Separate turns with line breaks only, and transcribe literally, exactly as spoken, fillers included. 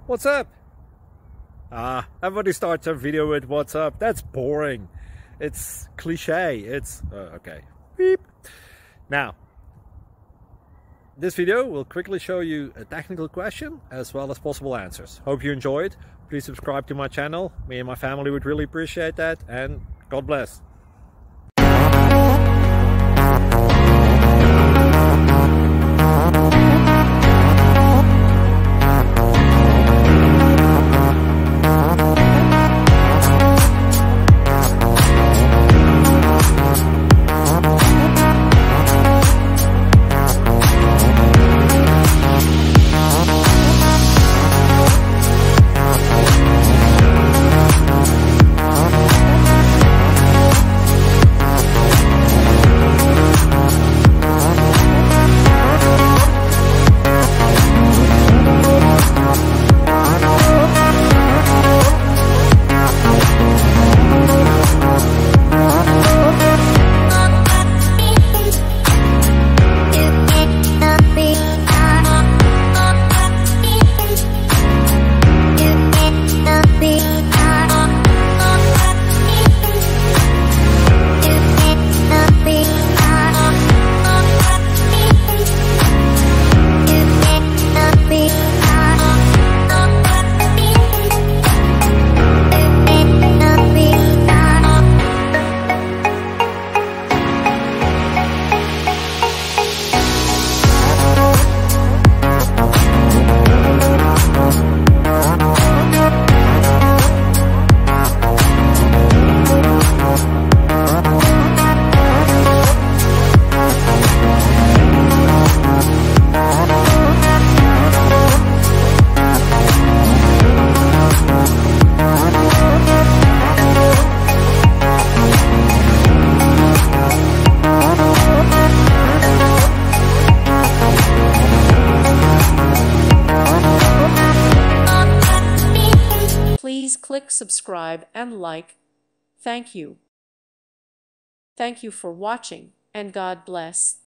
What's up? Ah, everybody starts their video with what's up. That's boring. It's cliche. It's uh, okay. Beep. Now, this video will quickly show you a technical question as well as possible answers. Hope you enjoyed. Please subscribe to my channel. Me and my family would really appreciate that, and God bless.
Please click subscribe and like. Thank you. Thank you for watching, and God bless.